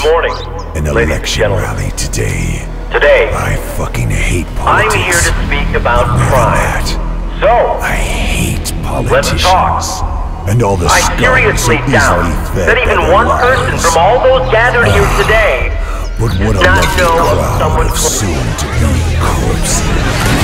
morning, An ladies and election gentlemen. rally today. Today, I fucking hate I'm politics. here to speak about More than crime. that, So, I hate politicians. talk. And all the I scum seriously so doubt easily fed that by even their one person lies. from all those gathered here today But what a does not lovely know of crowd someone of soon-to-be corpses.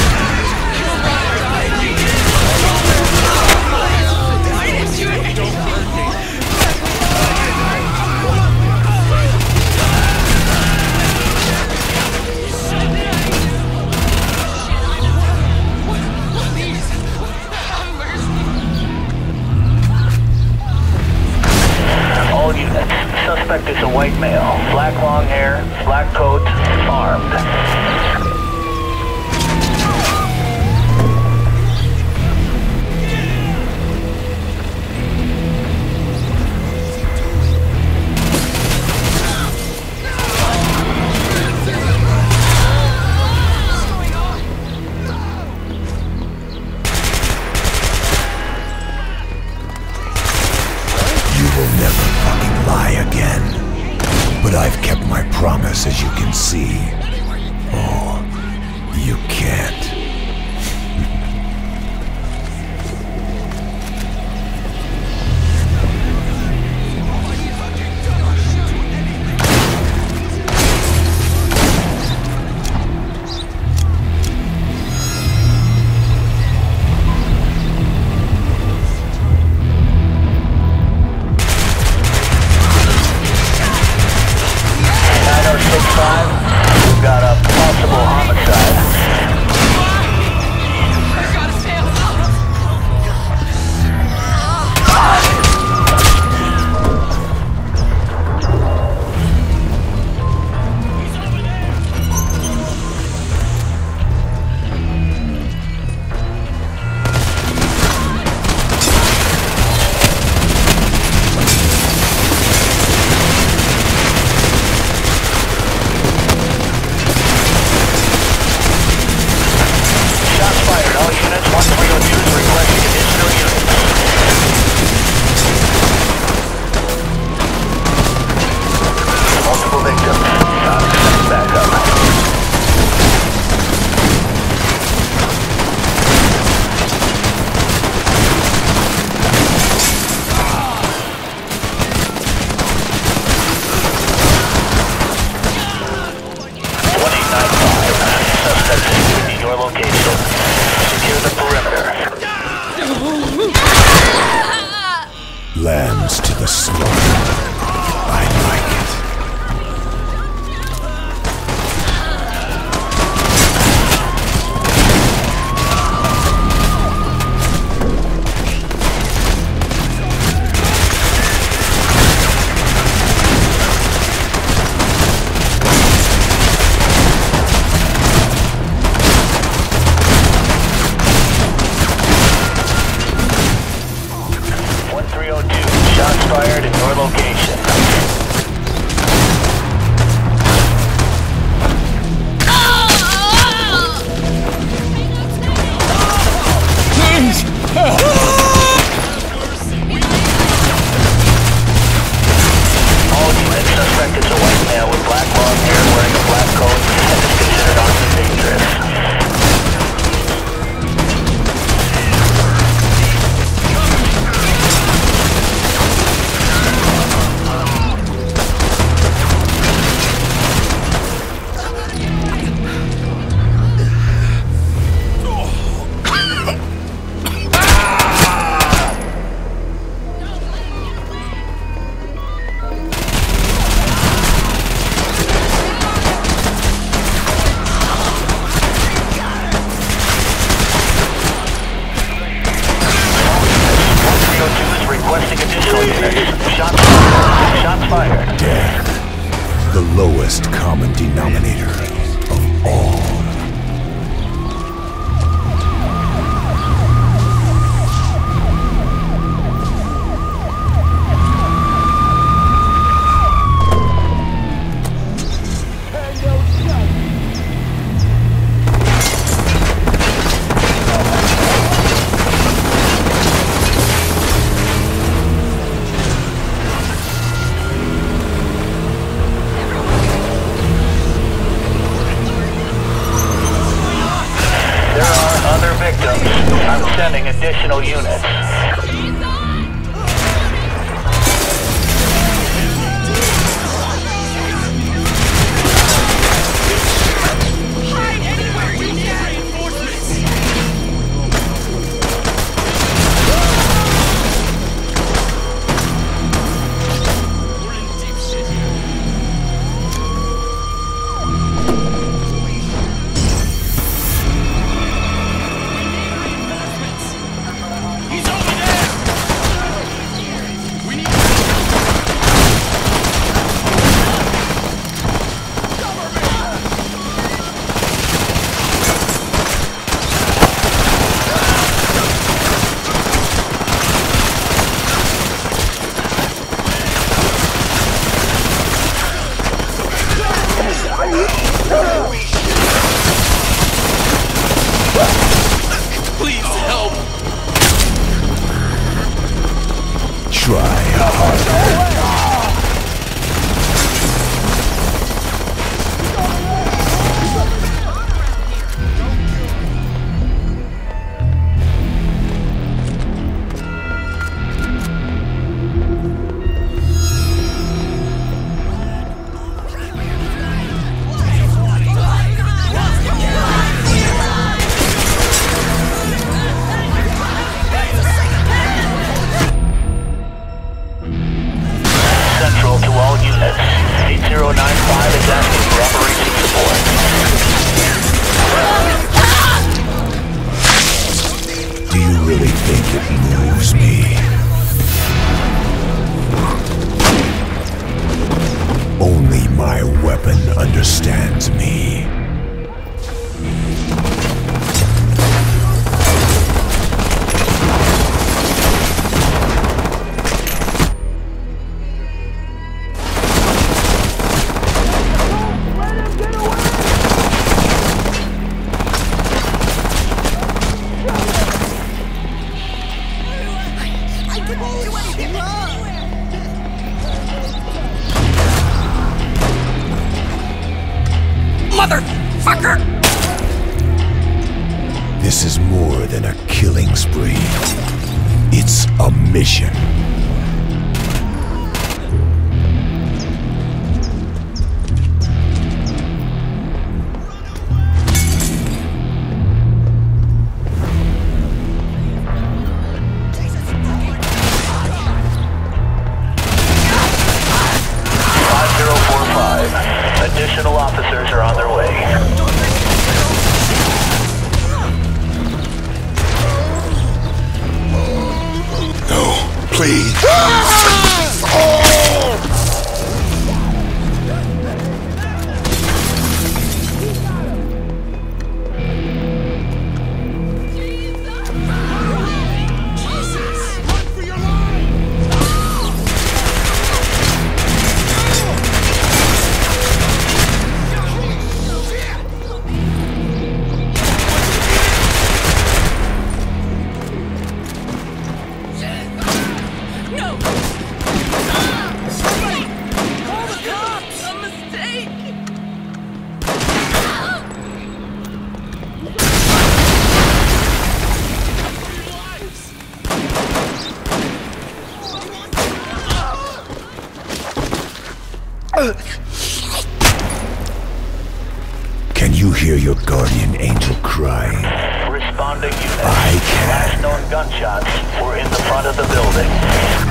All units. Suspect is a white male. Black long hair, black coat, armed. You will never fucking lie again. But I've kept my promise, as you can see. Oh, you can't. We've got a possible homicide. Shots fired. All units, 1302 is requesting additional units. Multiple victims. Send backup. Suspect is in your location. Secure the perimeter. Lambs to the slaughter. I like it. Shots fired in your location. All units, suspect is a white male with black long hair wearing a black coat and is considered armed and dangerous. Requesting additional units. Shots fired. Shots fired. Death. The lowest common denominator of all. additional units. Please help! Try harder. Central to all units. 8095 is asking for operation support. Do you really think it moves me? Only my weapon understands me. Motherfucker! This is more than a killing spree. It's a mission. Additional officers are on their way. No, please. Can you hear your guardian angel crying? Responding units. I can. Last known gunshots were in the front of the building.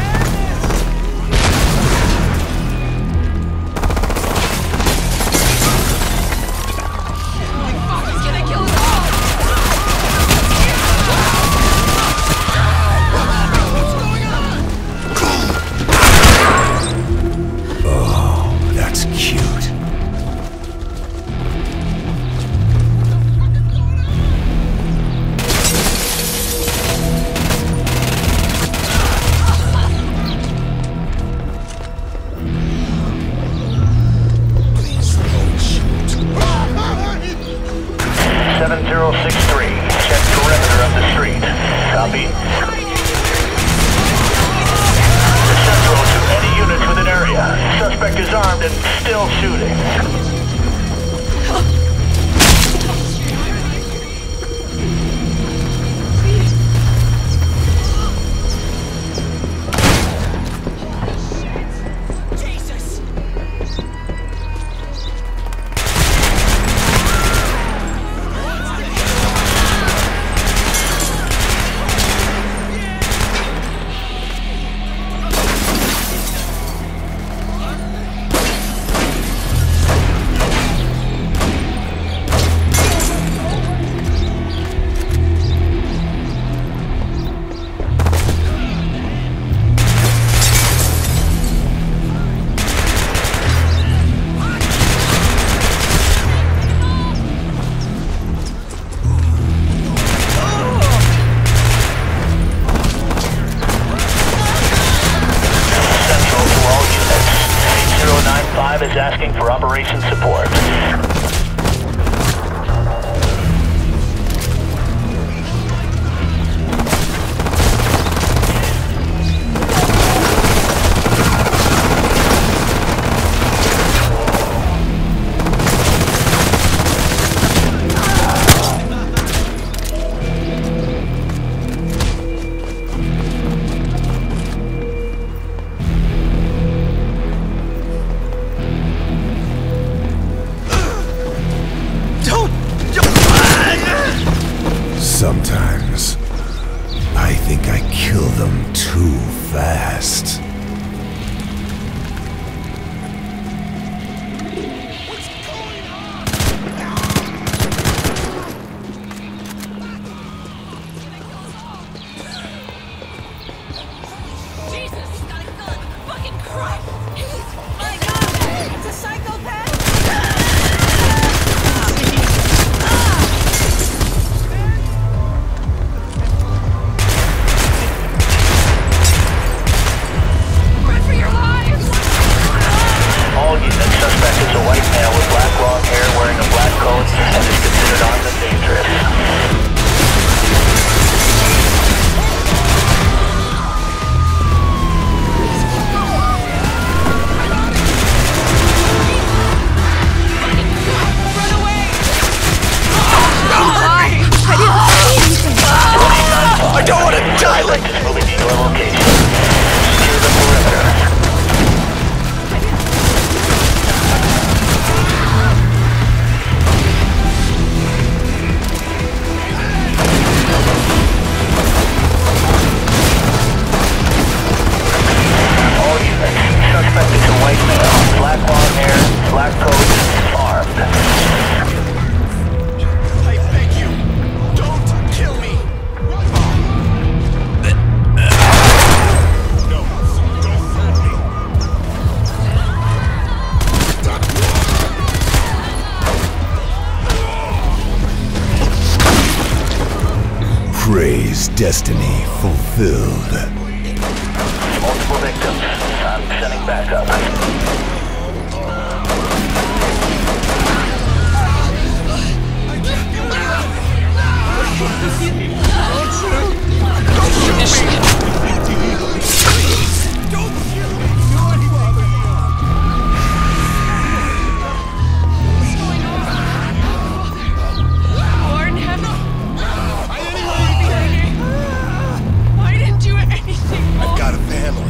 Suspect is armed and still shooting. 5 is asking for operation support. Sometimes, I think I kill them too fast. Jesus, he's got a gun! Fucking Christ! My God! It's a psychopath! Run for your lives! All units, suspect is a white male with black long hair wearing a black coat and is considered armed and dangerous. Run away! Why? I didn't see anything! I don't want to die like Suspect is moving to your location. Secure the perimeter. All units, suspect is a white male, black long hair, black coat, armed. I beg you, don't kill me! No, don't kill me. praise destiny fulfilled. Multiple victims. I'm sending backup. Lord heaven! Why didn't you do anything? I've got a family.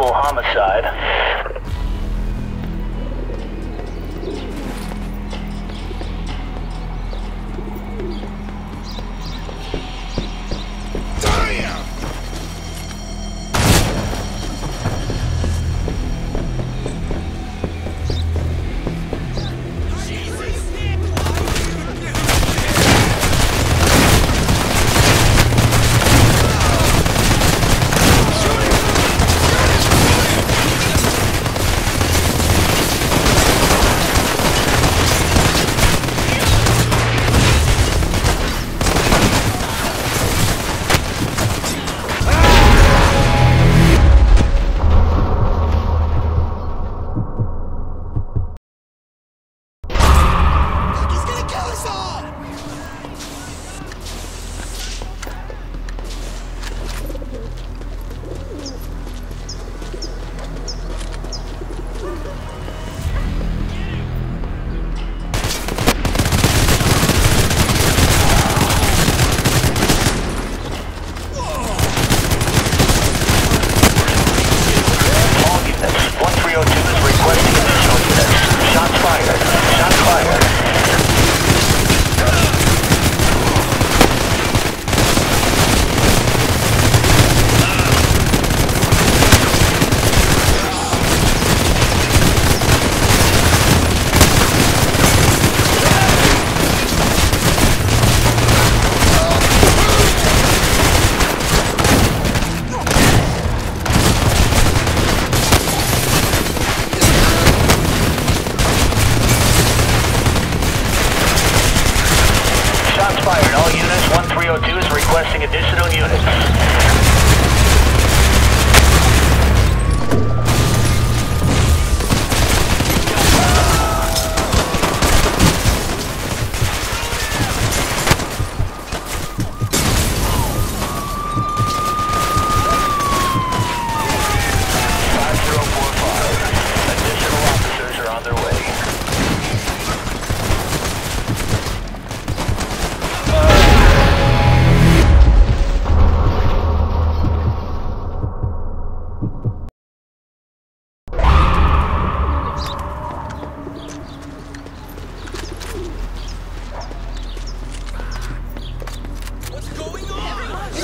Double homicide. Damn! He's gonna kill us all! All units, 1302 is requesting additional units. Shots fired. Shots fired. Shots fired. All units, 1302 is requesting additional units. Additional officers are on their way. What's going on?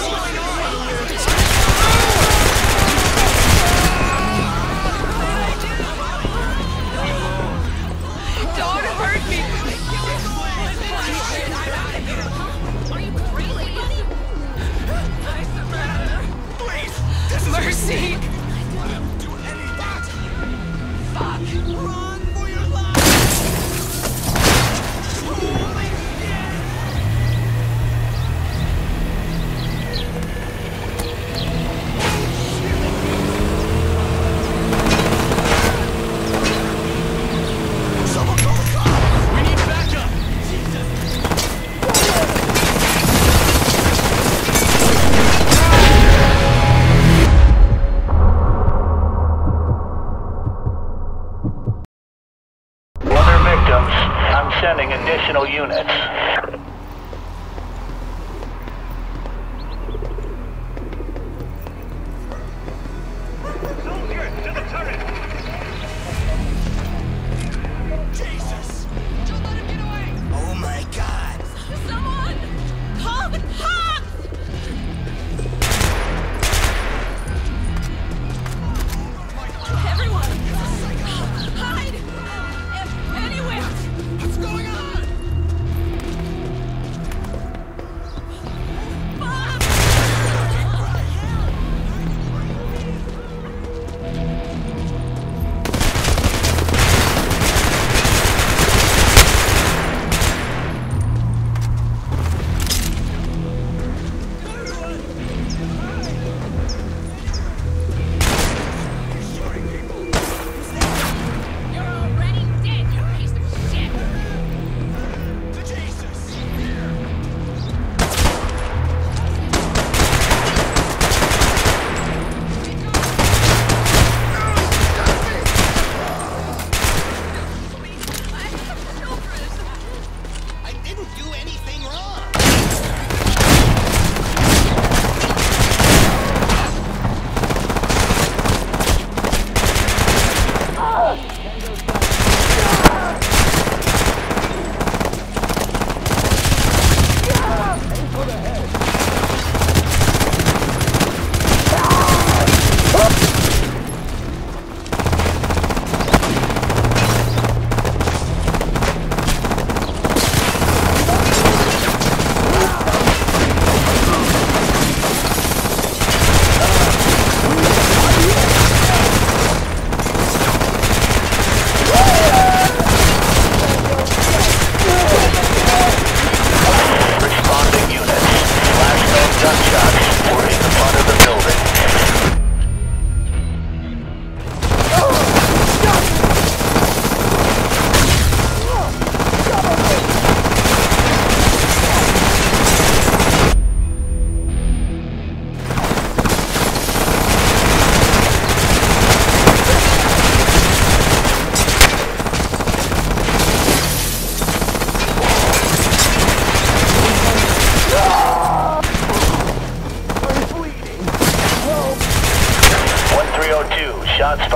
Don't hurt me! Are you crazy? I surrender. Please! This is Mercy! do any of that! Fuck! Run for your life! Someone call the cops! We need backup! Other victims, I'm sending additional units. Jesus! Oh my God! Someone! Call the cops! Everyone! Hide! Anywhere! What's going on?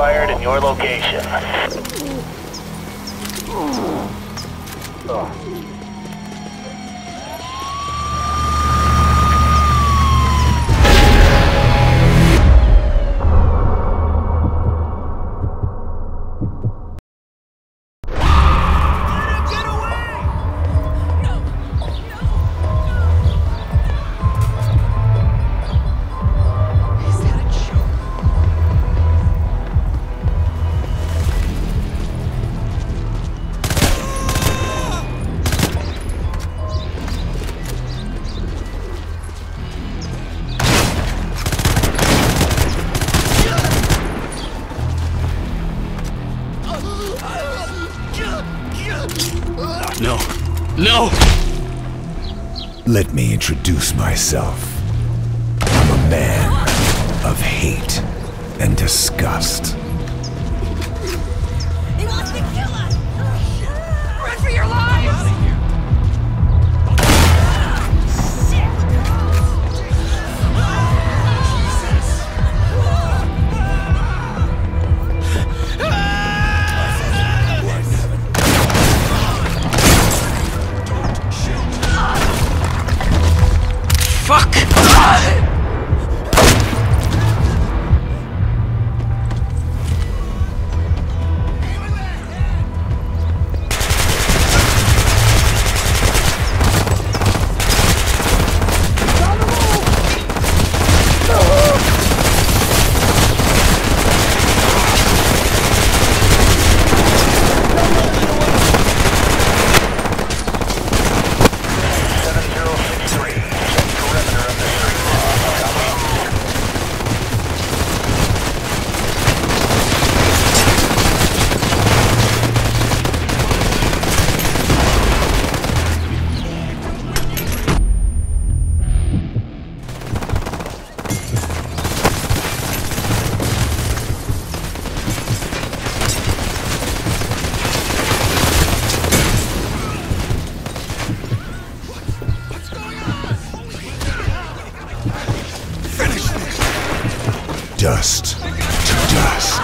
fired in your location. No. No! Let me introduce myself. I'm a man of hate and disgust. He wants to kill us! Run for your lives! Fuck! Dust to dust.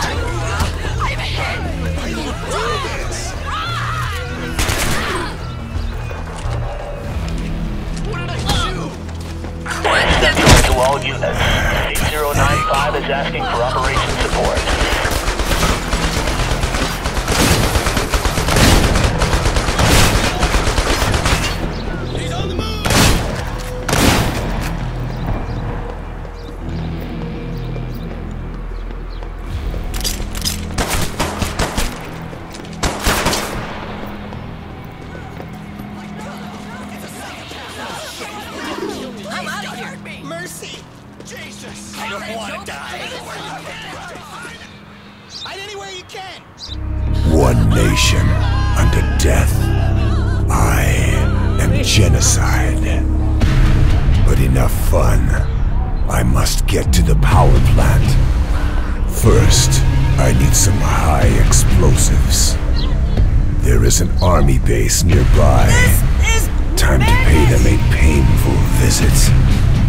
Central to all units. 8095 is asking for operation support. I'm out of here! Mercy! Jesus! I don't want to die. Hide anywhere you can! One nation under death. I am genocide. But enough fun. I must get to the power plant. First, I need some high explosives. There is an army base nearby. This is Time to pay them a painful visit.